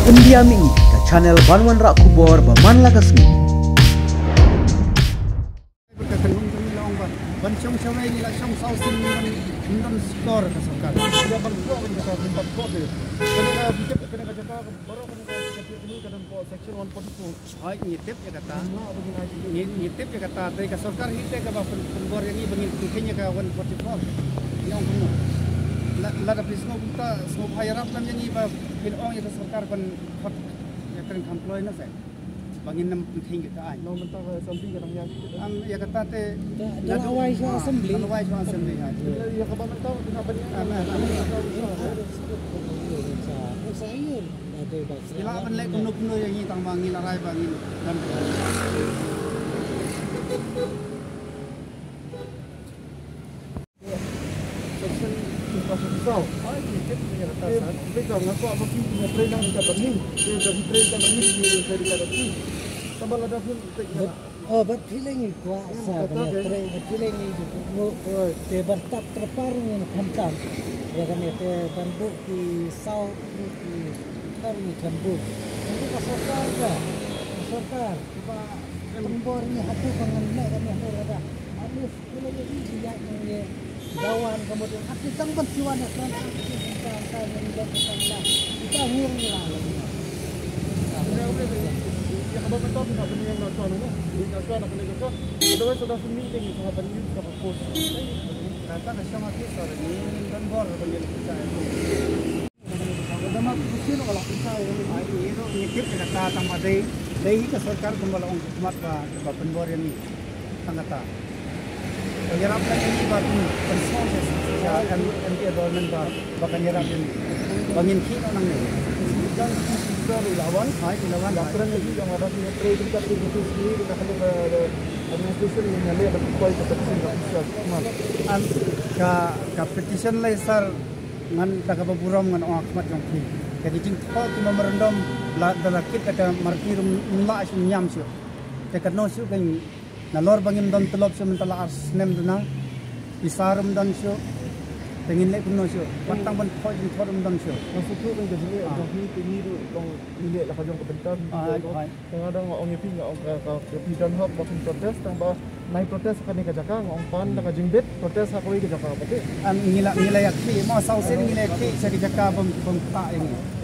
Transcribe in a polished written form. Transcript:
India Mingi ke channel Banwan Rak Kubor Baman Lagasmi. Lada please no kita semua hayarap kan yang iba pinong itu sarkar kan hot ya kan employ na say bangin nam thing kita ay no mentah assembly kan yang ya kata te dalaway sa assembly ay ya ka ba mentah kenapa ni sa ayun ada ba ila ban lek kuno yang ni tang bangin larai bangin dan so, ay tip niya tasan. Biglang ako ang train ng kapatid. Yung train ng kapatid yung sa kapatid. Sabala daw yung oh but feeling ko sa train feeling mo te bertap terparu ng kantan. Ya kan te bandu di south di kami kambu. Ini kasar ka. Kasar ba pembor ni hatu panganna kami ada. Alif kilo ini dia ni Dawan kemudian hati tang berjuang kan kita menjadi kita hurung lah ya kabar betul kita punya yang nonton no di nonton apa lagi tu ada sudah meeting sama penyu sama post kata sama kita ni dan bor penyu kita ada mak kecil kalau kita ini nikip kata tambah dai ke sarkar kembali hukumat ba penbor ini tangata Penyerap ini batu proses ya MT government bahkan nyerap ini bangin kita orang ini dan kita lawan laporan lagi yang ada di trade kita itu sendiri kita ada administration yang ada berkuai ke petition laser ngan daga baburam ngan akmat yang fi jadi jing kau cuma merendam dalam kita ke markirum minla asyum nyam syu tekat no syu kan nalor bangin don telop syu mentala ars nem duna isarum don syu pengin lek kuno syu patang ban khoi jin thorum don syu masuk tu kan jadi dong ni tu dong ni lah kajong kebentar kadang orang nyepi ngau ke pidan hop bakun protes tambah naik protes kan ni kajaka ngong pan dah kajing bet protes hakoi kajaka pati ngila yakti mau sausen ngila yakti sa kajaka bom ta ini